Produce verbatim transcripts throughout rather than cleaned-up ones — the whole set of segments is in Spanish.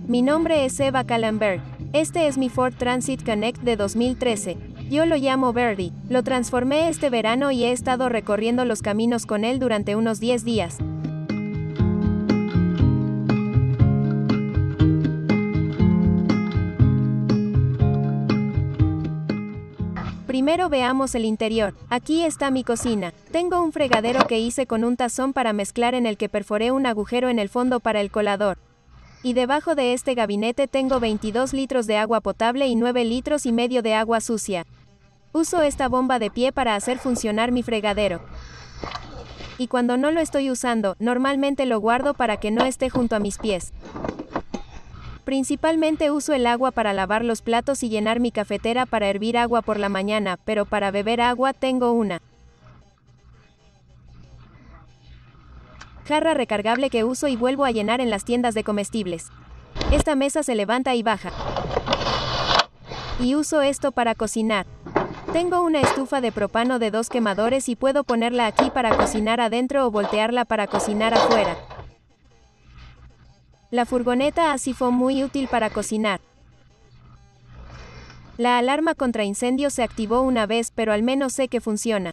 Mi nombre es Eva Kallenberg. Este es mi Ford Transit Connect de dos mil trece. Yo lo llamo Verdi. Lo transformé este verano y he estado recorriendo los caminos con él durante unos diez días. Primero veamos el interior. Aquí está mi cocina. Tengo un fregadero que hice con un tazón para mezclar en el que perforé un agujero en el fondo para el colador. Y debajo de este gabinete tengo veintidós litros de agua potable y nueve litros y medio de agua sucia. Uso esta bomba de pie para hacer funcionar mi fregadero. Y cuando no lo estoy usando, normalmente lo guardo para que no esté junto a mis pies. Principalmente uso el agua para lavar los platos y llenar mi cafetera para hervir agua por la mañana, pero para beber agua tengo una jarra recargable que uso y vuelvo a llenar en las tiendas de comestibles. Esta mesa se levanta y baja. Y uso esto para cocinar. Tengo una estufa de propano de dos quemadores y puedo ponerla aquí para cocinar adentro o voltearla para cocinar afuera. La furgoneta así fue muy útil para cocinar. La alarma contra incendios se activó una vez, pero al menos sé que funciona.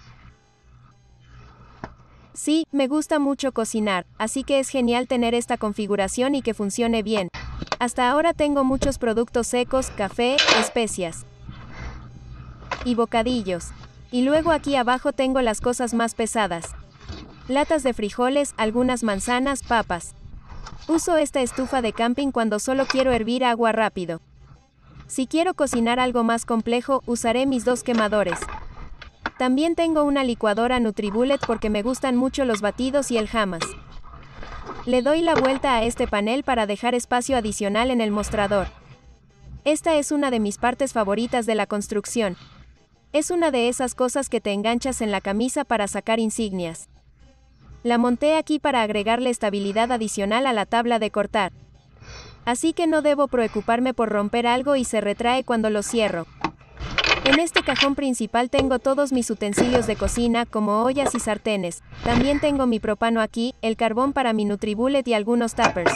Sí, me gusta mucho cocinar, así que es genial tener esta configuración y que funcione bien. Hasta ahora tengo muchos productos secos, café, especias y bocadillos. Y luego aquí abajo tengo las cosas más pesadas. Latas de frijoles, algunas manzanas, papas. Uso esta estufa de camping cuando solo quiero hervir agua rápido. Si quiero cocinar algo más complejo, usaré mis dos quemadores. También tengo una licuadora NutriBullet porque me gustan mucho los batidos y el hummus. Le doy la vuelta a este panel para dejar espacio adicional en el mostrador. Esta es una de mis partes favoritas de la construcción. Es una de esas cosas que te enganchas en la camisa para sacar insignias. La monté aquí para agregarle estabilidad adicional a la tabla de cortar. Así que no debo preocuparme por romper algo y se retrae cuando lo cierro. En este cajón principal tengo todos mis utensilios de cocina, como ollas y sartenes. También tengo mi propano aquí, el carbón para mi NutriBullet y algunos tuppers.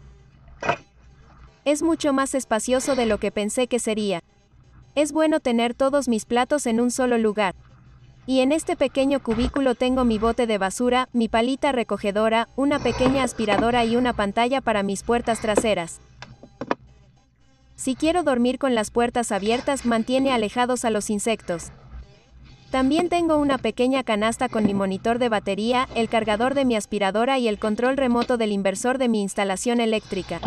Es mucho más espacioso de lo que pensé que sería. Es bueno tener todos mis platos en un solo lugar. Y en este pequeño cubículo tengo mi bote de basura, mi palita recogedora, una pequeña aspiradora y una pantalla para mis puertas traseras. Si quiero dormir con las puertas abiertas, mantiene alejados a los insectos. También tengo una pequeña canasta con mi monitor de batería, el cargador de mi aspiradora y el control remoto del inversor de mi instalación eléctrica.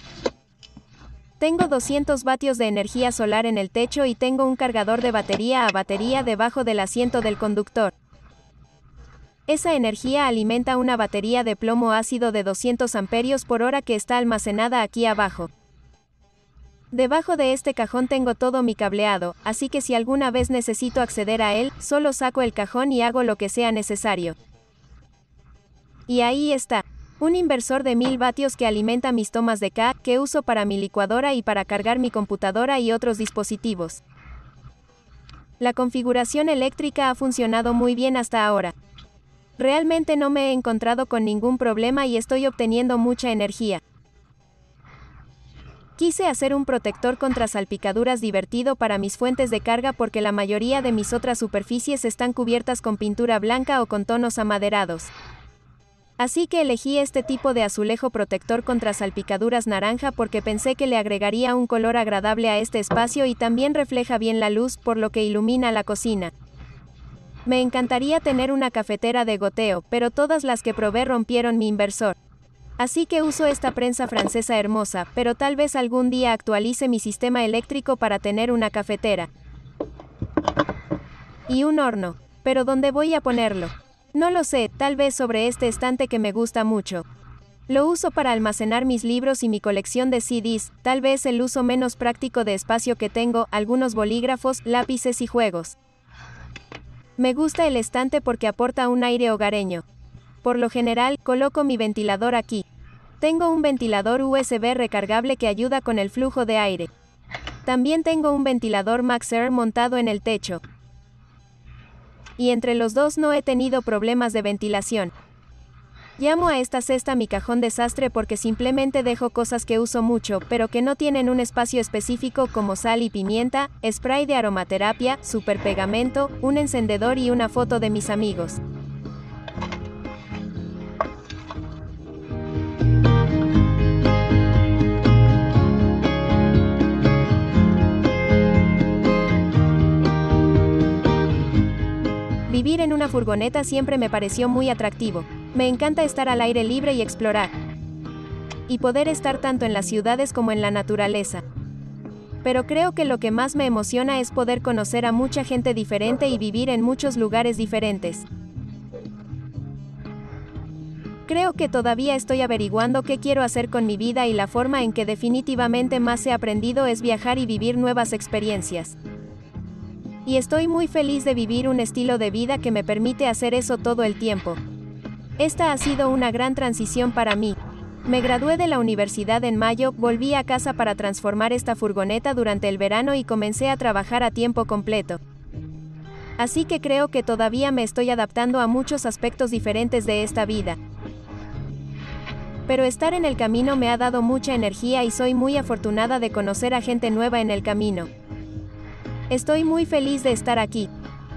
Tengo doscientos vatios de energía solar en el techo y tengo un cargador de batería a batería debajo del asiento del conductor. Esa energía alimenta una batería de plomo ácido de doscientos amperios por hora que está almacenada aquí abajo. Debajo de este cajón tengo todo mi cableado, así que si alguna vez necesito acceder a él, solo saco el cajón y hago lo que sea necesario. Y ahí está. Un inversor de mil vatios que alimenta mis tomas de K, que uso para mi licuadora y para cargar mi computadora y otros dispositivos. La configuración eléctrica ha funcionado muy bien hasta ahora. Realmente no me he encontrado con ningún problema y estoy obteniendo mucha energía. Quise hacer un protector contra salpicaduras divertido para mis fuentes de carga porque la mayoría de mis otras superficies están cubiertas con pintura blanca o con tonos amaderados. Así que elegí este tipo de azulejo protector contra salpicaduras naranja porque pensé que le agregaría un color agradable a este espacio y también refleja bien la luz, por lo que ilumina la cocina. Me encantaría tener una cafetera de goteo, pero todas las que probé rompieron mi inversor. Así que uso esta prensa francesa hermosa, pero tal vez algún día actualice mi sistema eléctrico para tener una cafetera. Y un horno. Pero ¿dónde voy a ponerlo? No lo sé, tal vez sobre este estante que me gusta mucho. Lo uso para almacenar mis libros y mi colección de C Ds, tal vez el uso menos práctico de espacio que tengo, algunos bolígrafos, lápices y juegos. Me gusta el estante porque aporta un aire hogareño. Por lo general, coloco mi ventilador aquí. Tengo un ventilador U S B recargable que ayuda con el flujo de aire. También tengo un ventilador MaxxAir montado en el techo. Y entre los dos no he tenido problemas de ventilación. Llamo a esta cesta mi cajón desastre porque simplemente dejo cosas que uso mucho, pero que no tienen un espacio específico, como sal y pimienta, spray de aromaterapia, superpegamento, un encendedor y una foto de mis amigos. Vivir en una furgoneta siempre me pareció muy atractivo. Me encanta estar al aire libre y explorar. Y poder estar tanto en las ciudades como en la naturaleza. Pero creo que lo que más me emociona es poder conocer a mucha gente diferente y vivir en muchos lugares diferentes. Creo que todavía estoy averiguando qué quiero hacer con mi vida y la forma en que definitivamente más he aprendido es viajar y vivir nuevas experiencias. Y estoy muy feliz de vivir un estilo de vida que me permite hacer eso todo el tiempo. Esta ha sido una gran transición para mí. Me gradué de la universidad en mayo, volví a casa para transformar esta furgoneta durante el verano y comencé a trabajar a tiempo completo. Así que creo que todavía me estoy adaptando a muchos aspectos diferentes de esta vida. Pero estar en el camino me ha dado mucha energía y soy muy afortunada de conocer a gente nueva en el camino. Estoy muy feliz de estar aquí.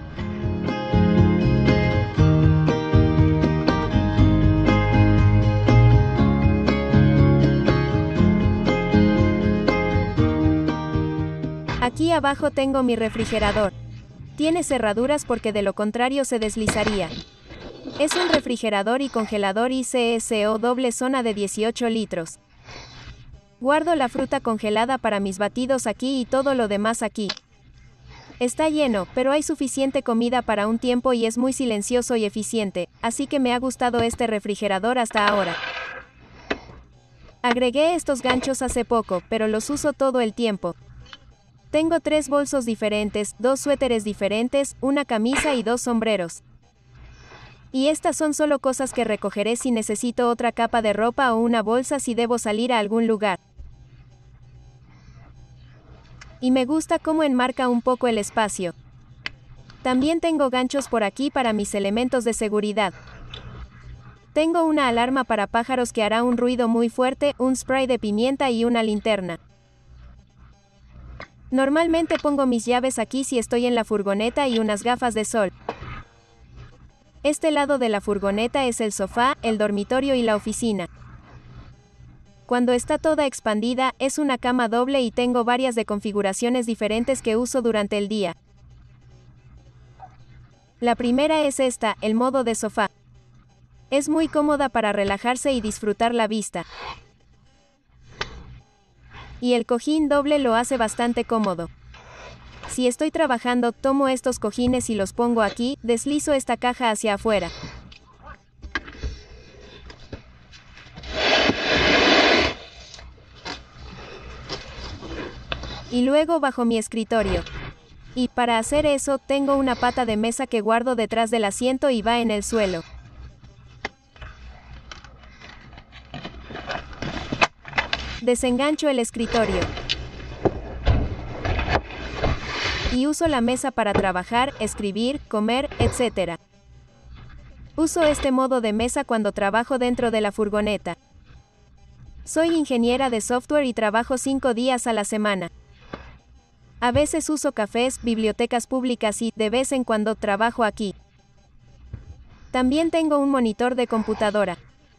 Aquí abajo tengo mi refrigerador. Tiene cerraduras porque de lo contrario se deslizaría. Es un refrigerador y congelador I C S O doble zona de dieciocho litros. Guardo la fruta congelada para mis batidos aquí y todo lo demás aquí. Está lleno, pero hay suficiente comida para un tiempo y es muy silencioso y eficiente, así que me ha gustado este refrigerador hasta ahora. Agregué estos ganchos hace poco, pero los uso todo el tiempo. Tengo tres bolsos diferentes, dos suéteres diferentes, una camisa y dos sombreros. Y estas son solo cosas que recogeré si necesito otra capa de ropa o una bolsa si debo salir a algún lugar. Y me gusta cómo enmarca un poco el espacio. También tengo ganchos por aquí para mis elementos de seguridad. Tengo una alarma para pájaros que hará un ruido muy fuerte, un spray de pimienta y una linterna. Normalmente pongo mis llaves aquí si estoy en la furgoneta y unas gafas de sol. Este lado de la furgoneta es el sofá, el dormitorio y la oficina. Cuando está toda expandida, es una cama doble y tengo varias de configuraciones diferentes que uso durante el día. La primera es esta, el modo de sofá. Es muy cómoda para relajarse y disfrutar la vista. Y el cojín doble lo hace bastante cómodo. Si estoy trabajando, tomo estos cojines y los pongo aquí, deslizo esta caja hacia afuera. Y luego bajo mi escritorio. Y para hacer eso, tengo una pata de mesa que guardo detrás del asiento y va en el suelo. Desengancho el escritorio. Y uso la mesa para trabajar, escribir, comer, etcétera. Uso este modo de mesa cuando trabajo dentro de la furgoneta. Soy ingeniera de software y trabajo cinco días a la semana. A veces uso cafés, bibliotecas públicas y, de vez en cuando, trabajo aquí. También tengo un monitor de computadora.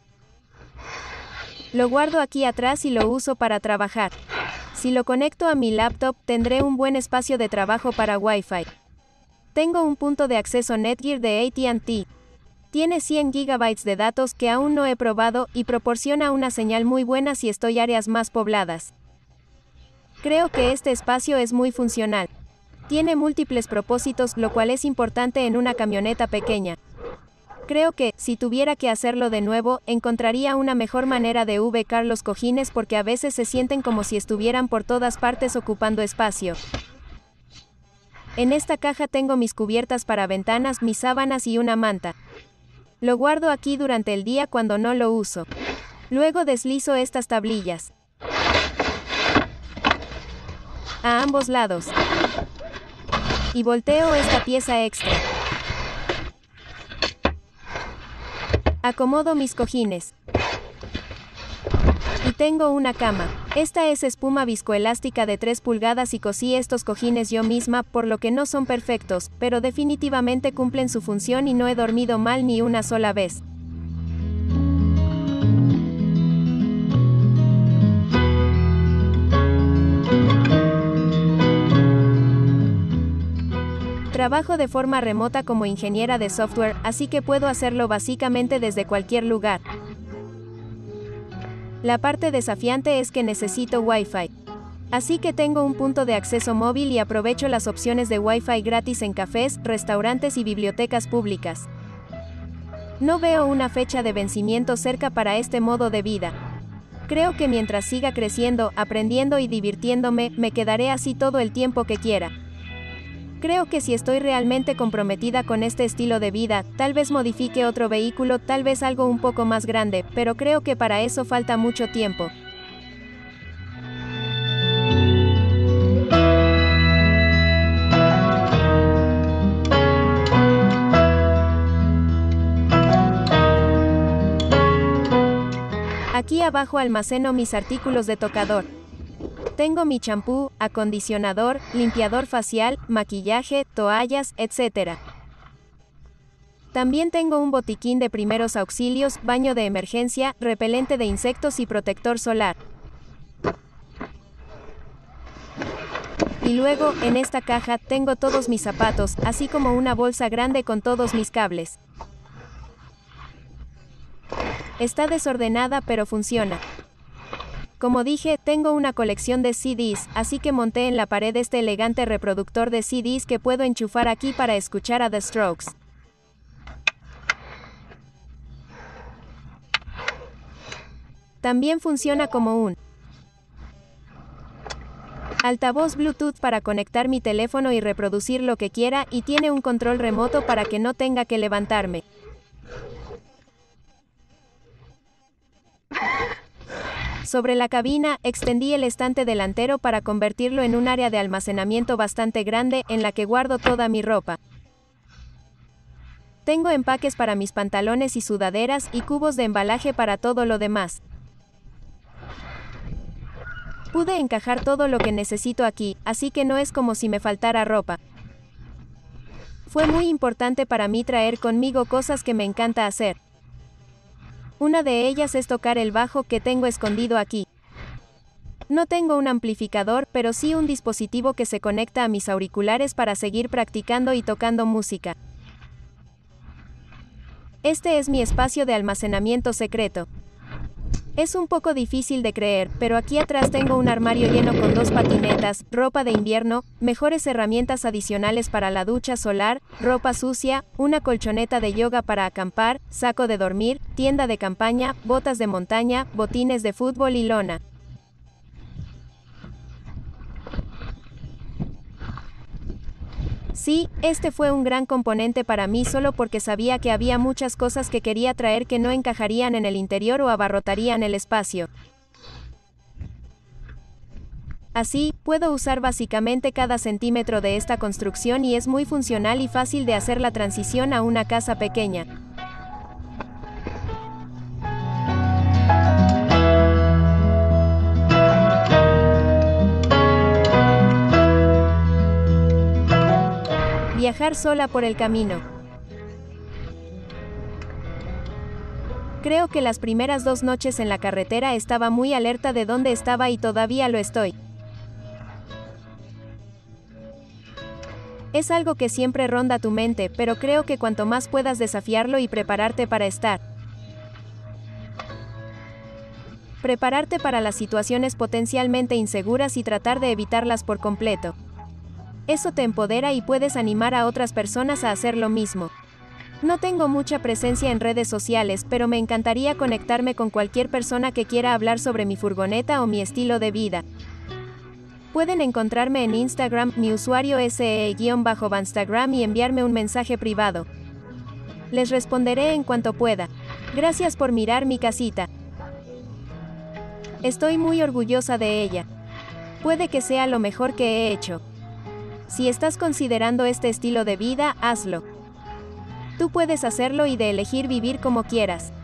Lo guardo aquí atrás y lo uso para trabajar. Si lo conecto a mi laptop, tendré un buen espacio de trabajo para Wi-Fi. Tengo un punto de acceso Netgear de A T and T. Tiene cien gigabytes de datos que aún no he probado y proporciona una señal muy buena si estoy en áreas más pobladas. Creo que este espacio es muy funcional. Tiene múltiples propósitos, lo cual es importante en una camioneta pequeña. Creo que, si tuviera que hacerlo de nuevo, encontraría una mejor manera de ubicar los cojines porque a veces se sienten como si estuvieran por todas partes ocupando espacio. En esta caja tengo mis cubiertas para ventanas, mis sábanas y una manta. Lo guardo aquí durante el día cuando no lo uso. Luego deslizo estas tablillas a ambos lados. Y volteo esta pieza extra. Acomodo mis cojines. Y tengo una cama. Esta es espuma viscoelástica de tres pulgadas y cosí estos cojines yo misma, por lo que no son perfectos, pero definitivamente cumplen su función y no he dormido mal ni una sola vez. Trabajo de forma remota como ingeniera de software, así que puedo hacerlo básicamente desde cualquier lugar. La parte desafiante es que necesito Wi-Fi. Así que tengo un punto de acceso móvil y aprovecho las opciones de Wi-Fi gratis en cafés, restaurantes y bibliotecas públicas. No veo una fecha de vencimiento cerca para este modo de vida. Creo que mientras siga creciendo, aprendiendo y divirtiéndome, me quedaré así todo el tiempo que quiera. Creo que si estoy realmente comprometida con este estilo de vida, tal vez modifique otro vehículo, tal vez algo un poco más grande, pero creo que para eso falta mucho tiempo. Aquí abajo almaceno mis artículos de tocador. Tengo mi champú, acondicionador, limpiador facial, maquillaje, toallas, etcétera. También tengo un botiquín de primeros auxilios, baño de emergencia, repelente de insectos y protector solar. Y luego, en esta caja, tengo todos mis zapatos, así como una bolsa grande con todos mis cables. Está desordenada pero funciona. Como dije, tengo una colección de C Ds, así que monté en la pared este elegante reproductor de C Ds que puedo enchufar aquí para escuchar a The Strokes. También funciona como un altavoz Bluetooth para conectar mi teléfono y reproducir lo que quiera, y tiene un control remoto para que no tenga que levantarme. Sobre la cabina, extendí el estante delantero para convertirlo en un área de almacenamiento bastante grande, en la que guardo toda mi ropa. Tengo empaques para mis pantalones y sudaderas, y cubos de embalaje para todo lo demás. Pude encajar todo lo que necesito aquí, así que no es como si me faltara ropa. Fue muy importante para mí traer conmigo cosas que me encanta hacer. Una de ellas es tocar el bajo que tengo escondido aquí. No tengo un amplificador, pero sí un dispositivo que se conecta a mis auriculares para seguir practicando y tocando música. Este es mi espacio de almacenamiento secreto. Es un poco difícil de creer, pero aquí atrás tengo un armario lleno con dos patinetas, ropa de invierno, mejores herramientas adicionales para la ducha solar, ropa sucia, una colchoneta de yoga para acampar, saco de dormir, tienda de campaña, botas de montaña, botines de fútbol y lona. Sí, este fue un gran componente para mí solo porque sabía que había muchas cosas que quería traer que no encajarían en el interior o abarrotarían el espacio. Así, puedo usar básicamente cada centímetro de esta construcción y es muy funcional y fácil de hacer la transición a una casa pequeña. Viajar sola por el camino. Creo que las primeras dos noches en la carretera estaba muy alerta de dónde estaba y todavía lo estoy. Es algo que siempre ronda tu mente, pero creo que cuanto más puedas desafiarlo y prepararte para estar. Prepararte para las situaciones potencialmente inseguras y tratar de evitarlas por completo. Eso te empodera y puedes animar a otras personas a hacer lo mismo. No tengo mucha presencia en redes sociales, pero me encantaría conectarme con cualquier persona que quiera hablar sobre mi furgoneta o mi estilo de vida. Pueden encontrarme en Instagram, mi usuario es ee-vanstagram y enviarme un mensaje privado. Les responderé en cuanto pueda. Gracias por mirar mi casita. Estoy muy orgullosa de ella. Puede que sea lo mejor que he hecho. Si estás considerando este estilo de vida, hazlo. Tú puedes hacerlo y de elegir vivir como quieras.